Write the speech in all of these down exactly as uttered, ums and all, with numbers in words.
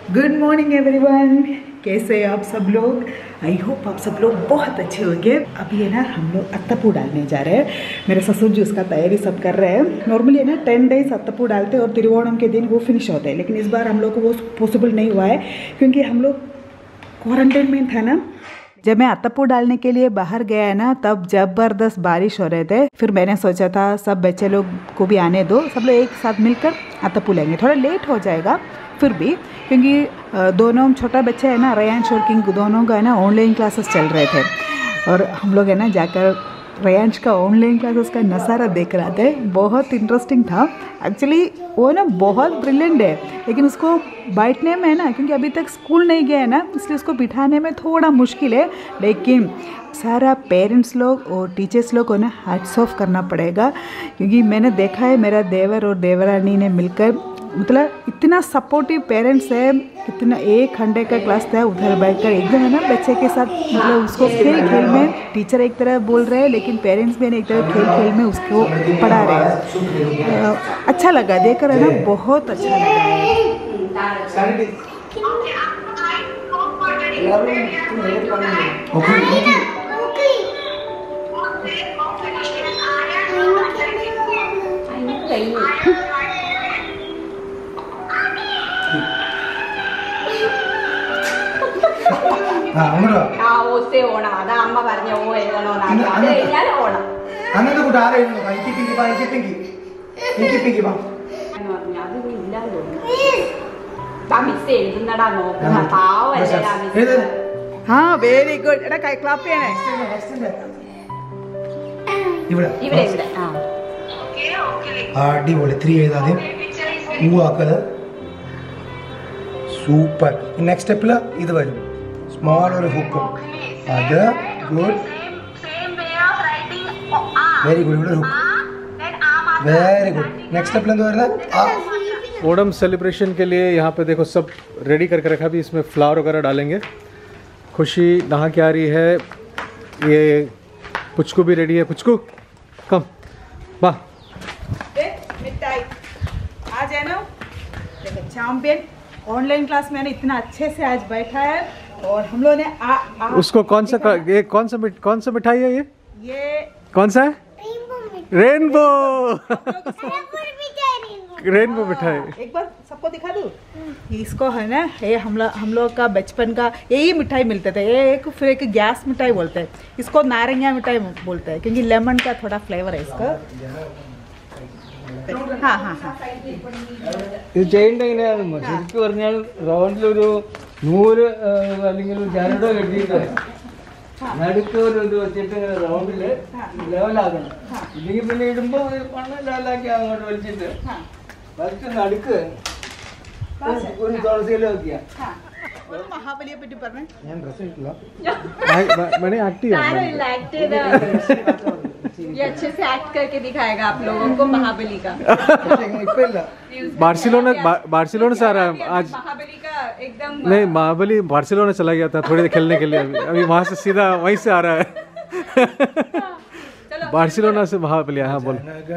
Good morning everyone, कैसे हैं आप सब लोग। आई होप आप सब लोग बहुत अच्छे होंगे। अभी है ना हम लोग अत्तपू डालने जा रहे हैं। मेरे ससुर जी उसका तैयारी सब कर रहे हैं। नॉर्मली है ना टेन डेज अत्तपू डालते हैं और तिरुवोणम के दिन वो फिनिश होते हैं, लेकिन इस बार हम लोग को वो पॉसिबल नहीं हुआ है क्योंकि हम लोग क्वारंटाइन में था ना। जब मैं अत्तपू डालने के लिए बाहर गया है ना, तब जबरदस्त बारिश हो रहे थे। फिर मैंने सोचा था सब बच्चे लोग को भी आने दो, सब लोग एक साथ मिलकर अत्तपू लेंगे। थोड़ा लेट हो जाएगा फिर भी, क्योंकि दोनों छोटा बच्चे है ना, रेयांश और किंग दोनों का है ना ऑनलाइन क्लासेस चल रहे थे और हम लोग है ना जाकर रेयांश का ऑनलाइन क्लासेस का नज़ारा देख रहे थे। बहुत इंटरेस्टिंग था एक्चुअली। वो ना बहुत ब्रिलियंट है, लेकिन उसको बैठने में है ना, क्योंकि अभी तक स्कूल नहीं गया है ना, इसलिए उसको बिठाने में थोड़ा मुश्किल है। लेकिन सारा पेरेंट्स लोग और टीचर्स लोग को ना हैट्स ऑफ करना पड़ेगा, क्योंकि मैंने देखा है मेरा देवर और देवरानी ने मिलकर, मतलब इतना सपोर्टिव पेरेंट्स है। इतना एक घंटे का क्लास था, उधर बैठकर एकदम है ना बच्चे के साथ, मतलब उसको खेल खेल में टीचर एक तरह बोल रहे हैं, लेकिन पेरेंट्स भी एक तरह खेल खेल में उसको पढ़ा रहे हैं। अच्छा लगा देखकर है ना, बहुत अच्छा लगा है। हाँ वेरी गुड। एड़ा कई क्लाप ചെയ്യണേ ഇവിടെ ഇവിടെ ഇവിടെ ആ അടിപൊളി ത്രീ എഴുതാതെ ഊ ആക്കല് സൂപ്പർ. നെക്സ്റ്റ് സ്റ്റെപ്പിൽ ഇത് വരും, സ്മോൾ ഒരു ഹുക്കും. അത് ഗുഡ്, വെരി ഗുഡ്. ഇവിടെ hook, very good. Next step लेंगे वर्ड ओणम सेलिब्रेशन के लिए यहाँ पे देखो सब रेडी करके रखा भी। इसमें फ्लावर वगैरह डालेंगे। खुशी नहा के आ रही है। ये पुचकू भी रेडी है। पुचकू कम वाह मिठाई आज है ना। देखो चैंपियन ऑनलाइन क्लास में इतना अच्छे से आज बैठा है और हम लोग ने आ, आ, उसको कौन सा ये कौन सा कौन सा मिठाई है ये ये कौन सा है? रेनबो। रेनबो मिठाई एक बार सबको दिखा दूँ। इसको है ना, ये हम लोग हम लोग का बचपन का यही मिठाई मिलते थे। ये एक फिर एक गैस मिठाई बोलते हैं इसको, नारंगिया मिठाई बोलते हैं, क्योंकि लेमन का थोड़ा फ्लेवर है इसका। हाँ हाँ हाँ ഇത് ചെയ്യേണ്ട എങ്ങനെയാണെന്നോ, ശരിക്കും പറഞ്ഞാൽ റൗണ്ടിലൊരു നൂല് അല്ലെങ്കിൽ ഒരു ചരടോ കെട്ടിയിട്ട് നടുക്ക് ഒരു ഇത് വെച്ചിട്ട് റൗണ്ടിൽ ലെവലാക്കണം. ഇല്ലെങ്കിൽ പിന്നെ ഇടുമ്പോൾ മണ്ണ് ലെവലാക്കി അങ്ങോട്ട് വലിച്ചിട്ട് വലിച്ച് നടുക്ക് ഒരു തുളസിയിൽ വെക്കുക. महाबली पറ്റി പറഞ്ഞു ഞാൻ ഡ്രസ് ഇട്ടില്ല. मैंने एक्ट किया। ये अच्छे से एक्ट करके दिखाएगा आप लोगों को महाबली का। बार्सिलोना बार्सिलोना से आ रहा है आज। महाबली का एकदम नहीं, महाबली बार्सिलोना चला गया था थोड़ी देर खेलने के लिए। अभी अभी वहाँ से सीधा वहीं से आ रहा है। बार्सिलोना से महाबली। हाँ बोल।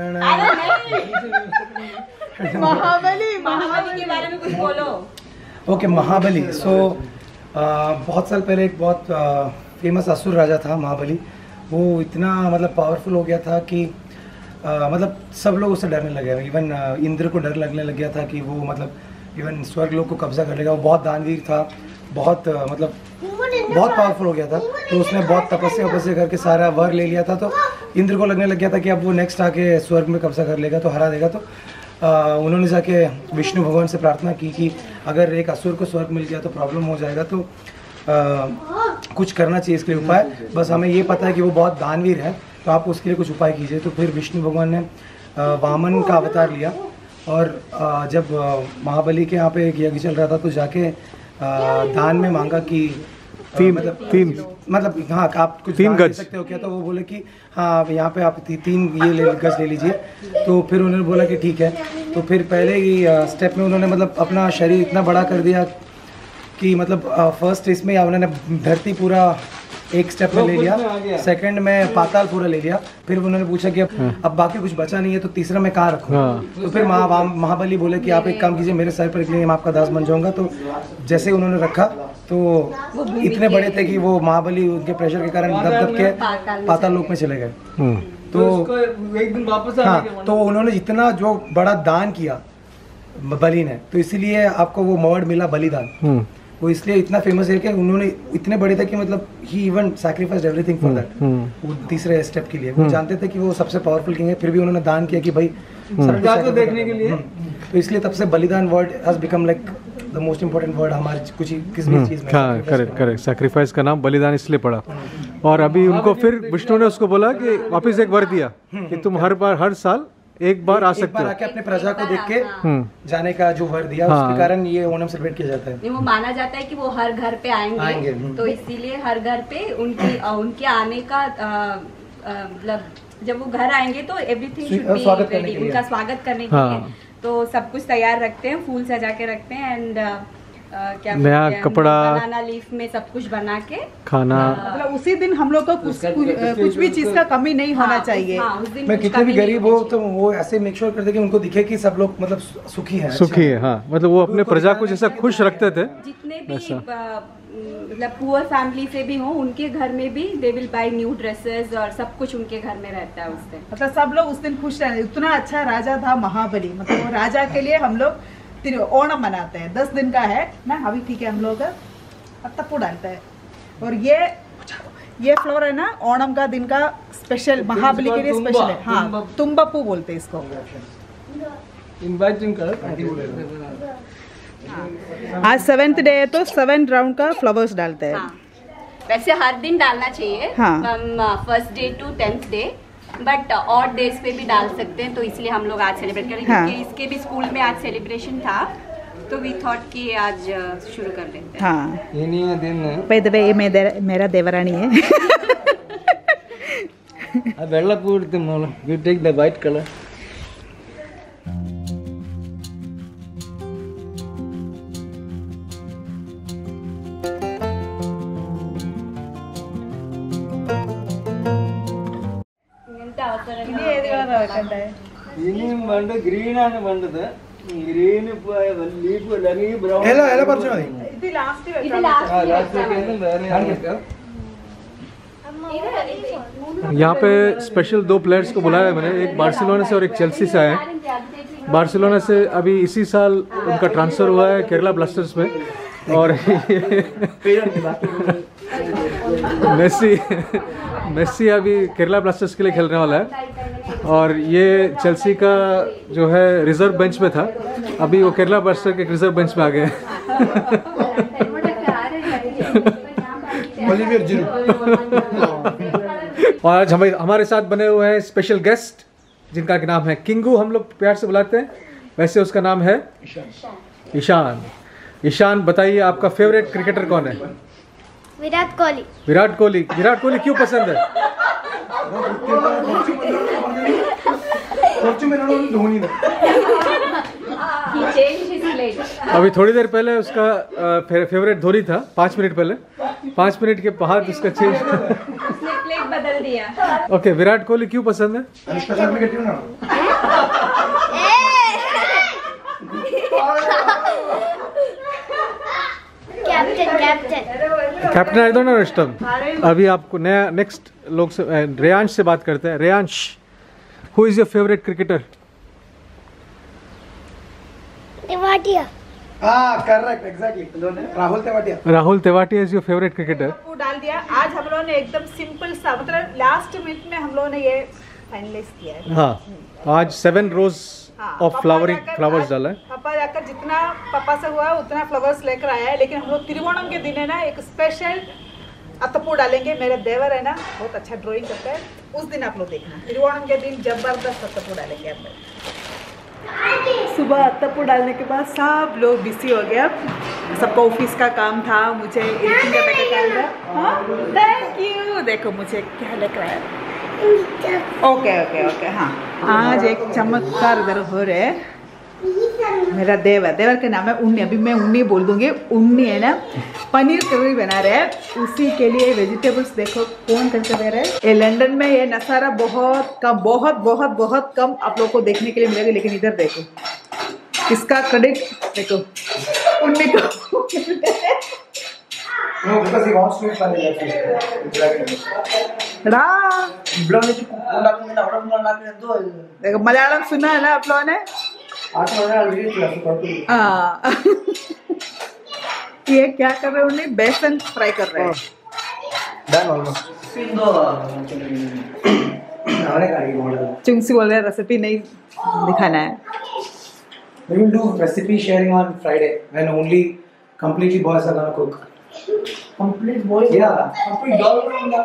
महाबली महाबली के बारे में कुछ बोलो। ओके, महाबली। सो बहुत साल पहले एक बहुत फेमस असुर राजा था महाबली। वो इतना मतलब पावरफुल हो गया था कि आ, मतलब सब लोग उससे डरने लगे। इवन इंद्र को डर लगने लग गया था कि वो मतलब इवन स्वर्ग लोग को कब्जा कर लेगा। वो बहुत दानवीर था, बहुत आ, मतलब बहुत पावरफुल हो गया था। तो उसने बहुत तपस्या वपस्या करके सारा वर ले लिया था। तो इंद्र को लगने लग गया था कि अब वो नेक्स्ट आके स्वर्ग में कब्जा कर लेगा, तो हरा देगा। तो आ, उन्होंने जाके विष्णु भगवान से प्रार्थना की कि अगर एक असुर को स्वर्ग मिल गया तो प्रॉब्लम हो जाएगा, तो आ, कुछ करना चाहिए इसके लिए उपाय। बस हमें ये पता है कि वो बहुत दानवीर है, तो आप उसके लिए कुछ उपाय कीजिए। तो फिर विष्णु भगवान ने आ, वामन का अवतार लिया और आ, जब महाबली के यहाँ पे एक यज्ञ चल रहा था, तो जाके आ, दान में मांगा कि तीन मतलब तीन मतलब हाँ आप कुछ तीन दान दे गज सकते हो क्या? तो वो बोले कि हाँ आप यहाँ पे आप ती, तीन ये ले गज ले लीजिए। तो फिर उन्होंने बोला कि ठीक है। तो फिर पहले ही स्टेप में उन्होंने मतलब अपना शरीर इतना बड़ा कर दिया कि मतलब फर्स्ट इसमें उन्होंने धरती पूरा एक स्टेप में ले लिया, सेकंड में पाताल पूरा ले लिया। फिर उन्होंने पूछा कि अब अब बाकी कुछ बचा नहीं है तो तीसरा मैं कहाँ रखूँ। तो फिर महा महाबली बोले कि आप एक काम कीजिए, मेरे सर पर रख लीजिए, मैं आपका दास बन जाऊंगा। तो जैसे उन्होंने रखा तो इतने बड़े थे कि वो महाबली उनके प्रेशर के कारण दब दब के पाताल लोक में चले गए। तो एक दिन वापस हाँ, तो उन्होंने इतना जो बड़ा दान किया बलि ने, तो इसीलिए आपको वो अवार्ड मिला बलिदान। वो इसलिए इतना फेमस है कि उन्होंने इतने बड़े थे कि मतलब ही even sacrificed everything for that, वो तीसरे स्टेप के लिए। वो जानते थे कि वो सबसे पावरफुल किंग है, फिर भी उन्होंने दान किया कि भाई प्रजा को देखने के लिए। तो इसलिए तब से बलिदान word has become like the most important word हमारे कुछ किस भी चीज में। हाँ, करेक्ट करेक्ट। सैक्रिफाइस का नाम बलिदान इसलिए पड़ा। और अभी उनको फिर विष्णु ने उसको बोला कि वापस एक वर दिया कि तुम हर बार हर साल एक बार आ एक सकते बार हो। आके अपने प्रजा को देख के जाने का जो वर दिया, हाँ। उसके कारण ये ओणम सेलिब्रेट किया जाता है। वो माना जाता है कि वो हर घर पे आएंगे, आएंगे, हम्म। तो इसीलिए हर घर पे उनकी अ, उनके आने का अ, अ, मतलब जब वो घर आएंगे तो एवरीथिंग शुड बी स्वागत करने रेडी, के लिए। उनका स्वागत करने के हाँ। लिए। तो सब कुछ तैयार रखते हैं, फूल सजा के रखते हैं एंड क्या नया बोलते हैं, कपड़ा, बनाना लीफ में सब कुछ बना के खाना। मतलब उसी दिन हम लोग को कुछ कुछ कुछ भी चीज का कमी नहीं होना हाँ, चाहिए। हाँ, उस दिन मैं कुछ कितने भी कमी नहीं गरीब होनी हो तो वो ऐसे मेक श्योर करते कि उनको दिखे कि सब लोग मतलब सुखी हैं, सुखी है। हाँ, मतलब वो अपने प्रजा को जैसा खुश रखते थे। जितने भी अ, मतलब पुअर फैमिली से भी हो, उनके घर में भी they will buy new dresses और सब कुछ उनके घर में रहता है उस दिन। मतलब सब लोग उस दिन खुश रहे। इतना अच्छा राजा था महाबली, मतलब वो राजा के लिए हम लोग तिर- ओणम मनाते हैं। दस दिन का है ना, अभी ठीक है, हम लोग अत्तपू डालते हैं। और ये ये फ्लोर है ना, ओणम का दिन का स्पेशल, महाबली के लिए स्पेशल है। हाँ, तुम्बापू बोलते हैं इसको। इनवाइटिंग कर। आज सेवेंथ डे है तो सेवन राउंड का फ्लावर्स डालते हैं। हाँ, वैसे हर दिन डालना चाहिए, हाँ। First day to tenth day, but और डेज पे भी डाल सकते हैं। तो इसलिए हम लोग आज सेलिब्रेट करें, हाँ। क्योंकि इसके भी स्कूल में आज सेलिब्रेशन था, तो वी थॉट कि आज अ, शुरू कर देते हैं। हाँ, ये दिन by the way, ये मेरा मेरा देवरानी है। വെള്ള പൂ എടുത്ത് മോളെ, you take the white color. ഇങ്ങനത്തെ അവസരങ്ങൾ ഇനി ഏത് കളറാ വെക്കണ്ടേ? ഇനിയും വേണ്ട ഗ്രീൻ ആണ് വേണ്ടത്. ഗ്രീന് ലീഫ് അല്ലെങ്കിൽ ബ്രൗൺ. हेलो हेलो परचो मതി ഇത് ലാസ്റ്റ് ഇത് വെക്കാം। last ആ year ലാസ്റ്റ് വെച്ചാൽ വീക്കെൻഡും വേറെ ആണ്. यहाँ पे स्पेशल दो प्लेयर्स को बुलाया है मैंने, एक बार्सिलोना से और एक चेल्सी से आए हैं। बार्सिलोना से अभी इसी साल उनका ट्रांसफ़र हुआ है केरला ब्लास्टर्स में, और मेसी मेसी अभी केरला ब्लास्टर्स के लिए खेलने वाला है। और ये चेल्सी का जो है रिजर्व बेंच पे था, अभी वो केरला ब्लास्टर के रिजर्व बेंच में आ गए। Olivier zero. और आज हमें हमारे साथ बने हुए हैं स्पेशल गेस्ट, जिनका नाम है किंगू, हम लोग प्यार से बुलाते हैं, वैसे उसका नाम है ईशान। ईशान, बताइए आपका फेवरेट क्रिकेटर कौन है? विराट कोहली। विराट कोहली। विराट कोहली क्यों पसंद है? परचो में ना धोनी ने He changed his leg. अभी थोड़ी देर पहले उसका फेवरेट धोनी था, पाँच मिनट पहले, पाँच मिनट के बाद उसका चेंज। उसने प्लेट बदल दिया। ओके, विराट कोहली क्यों पसंद है? स्पेशल क्रिकेट ना captain captain captain I don't know इष्टम। अभी आपको नया नेक्स्ट लोग से अ, रेयांश से बात करते हैं। Reyansh, who is your favourite cricketer? Tewatia. हां correct exactly Rahul Tewatia. Rahul Tewatia is your favourite cricketer. वो डाल दिया। आज हम लोगों ने एकदम सिंपल सा, मतलब लास्ट मिनट में हम लोगों ने ये फाइनलाइज किया है। हाँ, आज सेवन रोज हाँ, ऑफ पापा फ्लावरिंग जाकर फ्लावर्स आज डाला है। पापा जाकर जितना पापा से हुआ उतना फ्लावर्स लेकर आया है, लेकिन हम लोग तिरुवोणम के दिन है ना एक स्पेशल अत्तपू डालेंगे। मेरे देवर है ना, बहुत अच्छा ड्राइंग करता है, उस दिन आप लोग देखना, तिरुवोणम के दिन जबरदस्त अत्तपू डालेंगे हम लोग। सुबह अत्तपू डालने के बाद सब लोग बिजी हो गया, सबका ऑफिस का काम था, मुझे एडिटिंग करने का काम था। हाँ, थैंक यू। देखो मुझे क्या लग रहा है। ओके ओके ओके हाँ, आज एक चमत्कार इधर हो रहे हैं। मेरा देवर देवर का नाम है उन्नी, अभी मैं उन्नी बोल दूंगी। उन्नी है ना, पनीर करी बना रहे हैं, उसी के लिए वेजिटेबल्स देखो कौन करके दे रहे हैं। ये लंदन में ये नज़ारा बहुत कम बहुत बहुत बहुत कम आप लोगों को देखने के लिए मिलेगा, लेकिन इधर देखो किसका क्रेडिट देखो उन्नी को। No, because he wants to eat paneer. देखो मलयालम सुना है ना आप लोगों ने? हाँ। ये क्या कर रहे हैं उन्हें? बेसन फ्राई कर रहे हैं। चुंगसी बोल रहे हैं रेसिपी नहीं दिखाना है। We will do recipe sharing on Friday when only completely boys are gonna cook. Complete boys. Yeah. Complete dog na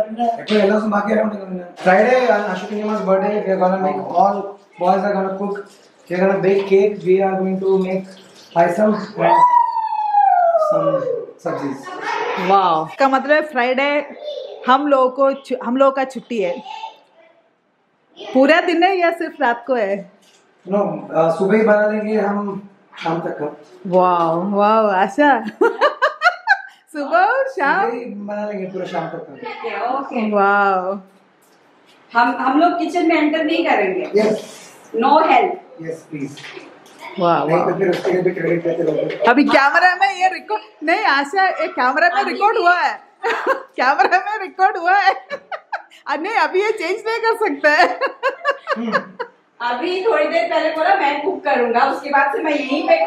Friday on Ashok Niyama's birthday, we are gonna make all boys are gonna cook. We are gonna bake cake. We are going to make paisam and some sabzis. वाह, का मतलब Friday हम लोगों को हम लोगों का छुट्टी है। पूरा दिन है या सिर्फ रात को है? नो no, सुबह ही बना लेंगे हम शाम तक का। वाह वाह आशा सुबह शाम सुबह ही बना लेंगे पूरा शाम तक का। ओके, वाह। हम हम लोग किचन में एंटर नहीं करेंगे। Yes no help. Yes please. वाह नहीं तो फिर उसके लिए भी क्रेडिट देते लोगे। अभी कैमरा में ये रिकॉर्ड नहीं आशा, ये कैमरा में रिकॉर्ड हुआ है। कैमरा में रिकॉर्ड हुआ है। नहीं अभी ये चेंज नहीं कर सकते हैं। अभी थोड़ी देर पहले बोला मैं कुक करूंगा, उसके बाद से मैं यहीं पे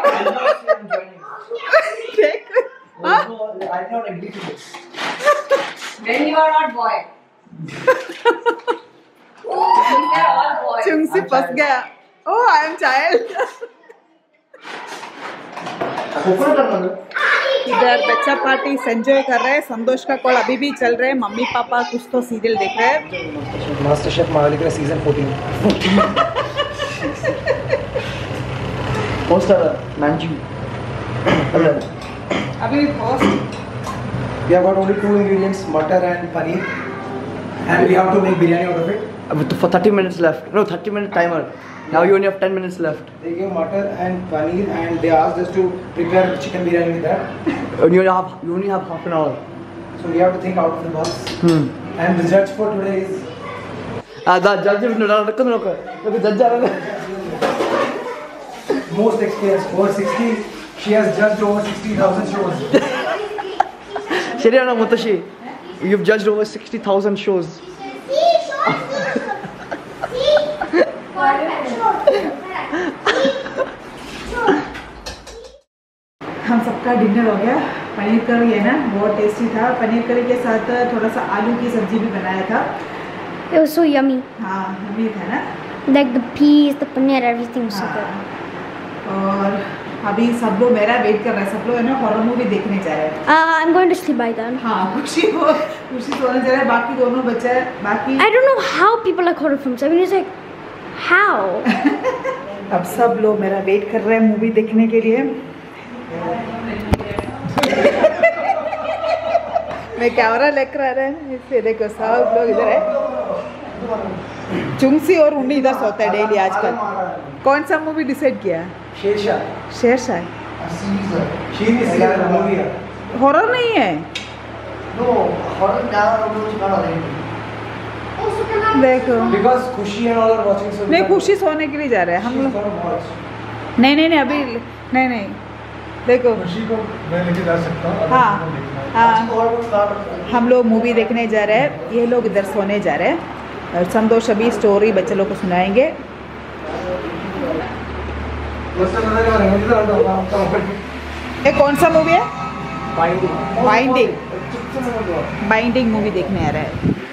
When you are not boy. We are all boys. चुंगसी फंस गया। Oh I am child. इधर बच्चा पार्टी एंजॉय कर रहे हैं। संतोष का कॉल अभी भी चल रहे हैं। मम्मी पापा कुछ तो सीरियल देख रहे हैं। मास्टर शेफ मालिक का season fourteen. Post a manju. अभी post We have got only two ingredients, butter and paneer, and we have to make biryani out of it. With for thirty minutes left. No, thirty minute timer. Now you only have ten minutes left. They gave butter and paneer, and they asked us to prepare chicken biryani with that. And you only have you only have half an hour. So we have to think out of the box. Hmm. And the judge for today is Ah, the judge is not looking. Look, look, judge are most experienced, over sixty. She has judged over sixty thousand shows. Shariana Mutashi, you've judged over sixty thousand shows. हम सबका dinner हो गया। पनीर करी है ना, बहुत tasty था। पनीर करी के साथ थोड़ा सा आलू की सब्जी भी बनाया था। It was so yummy. हाँ यम्मी था ना। Like the peas, the paneer, everything was so good. हाँ। और अभी सब लोग मेरा वेट कर रहे हैं। सब लोग है ना हॉरर मूवी देखने जा रहे हैं। Uh, I'm going to sleep by then. हाँ खुशी हो खुशी सोने जा रहे हैं। बाकी दोनों बच्चे हैं। बाकी I don't know how people like horror films. I mean, it's like, how? अब सब लोग मेरा वेट कर रहे हैं मूवी देखने के लिए। मैं कैमरा लेकर आ रहा है इससे देखो सब लोग इधर है। चुंगसी और उन्नी इधर सोता है डेली आजकल। कौन सा मूवी डिसाइड किया? Shershaah. Shershaah She's a movie. Horror नहीं है। No, horror now no देखो Because Kushi and all are watching. So नहीं खुशी सोने के लिए जा रहे हैं हम She's लोग। gonna watch. नहीं नहीं नहीं अभी नहीं नहीं देखो खुशी को मैं लेके जा सकता हूँ। हाँ हाँ हम लोग मूवी देखने जा रहे हैं। ये लोग इधर सोने जा रहे हैं और संतोष अभी स्टोरी बच्चे लोग को सुनाएंगे। ये कौन सा मूवी है? बाइंडिंग बाइंडिंग मूवी देखने आ रहा है।